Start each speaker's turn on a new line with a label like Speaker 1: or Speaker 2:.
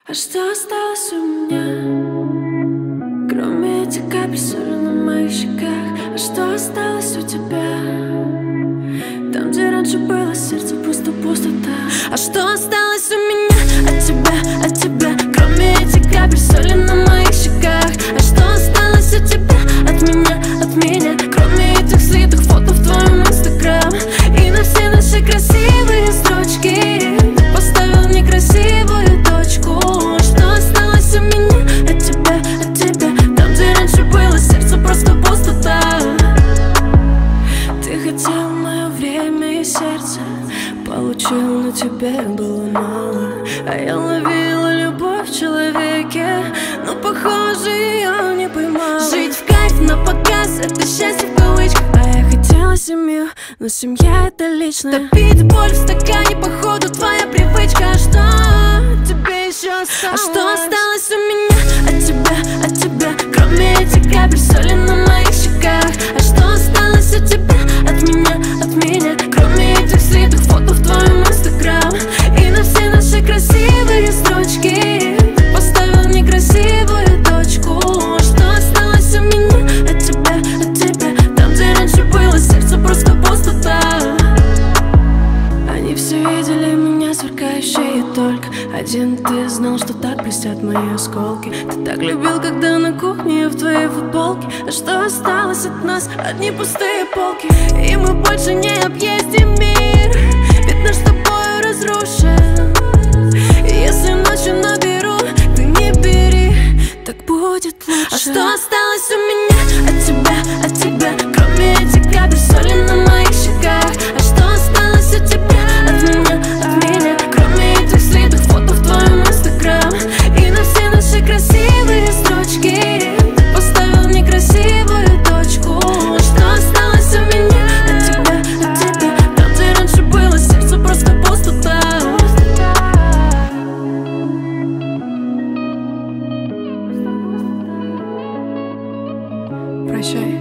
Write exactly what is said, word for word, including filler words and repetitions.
Speaker 1: А что осталось у меня, кроме этих капель соли на моих щеках? А что осталось у тебя, там, где раньше было сердце, просто пустота? А что осталось у меня от тебя, от тебя, кроме этих капель соли на моих щеках? А что осталось у тебя от меня, от меня, кроме этих слитых фото в твоем инстаграм? И на все наши красивые строчки ты поставил некрасивую точку. Что осталось у меня от тебя, от тебя, там, где раньше было сердце, просто пустота? Ты хотел мое время и сердце, получил, но тебе было мало. А я ловила любовь в человеке, но, похоже, ее не поймала. Жить в кайф на показ — это счастье в кавычках. А я хотела семью, но семья — это личное. Топить боль в стакане, походу, твоя привычка. А что тебе еще осталось? А что осталось у меня от тебя, от тебя, кроме этих капель соли на моих щеках? А что осталось у тебя от меня, от меня, кроме этих слитых фото в твоем инстаграм? И на все наши красивые строчки ты поставил некрасивую точку. Что осталось у меня от тебя, от тебя, там, где раньше было сердце, просто пустота? Они все видели меня сверкающей, и только один ты знал, что так блестят мои осколки. Ты так любил, когда на кухне я в твоей футболке. А что осталось от нас? Одни пустые полки. И мы больше не объездим мир, ведь наш с тобой разрушен. И если ночью наберу, ты не бери, так будет лучше. А что осталось у меня от тебя, от тебя, кроме этих капель соли на моих щеках? А что осталось у тебя от меня, от меня, кроме этих слитых фото в твоем инстаграм? И на все наши красивые строчки ты поставил некрасивую точку. А что осталось у меня от тебя, от тебя, там, где раньше было сердце, просто пустота? Прощай.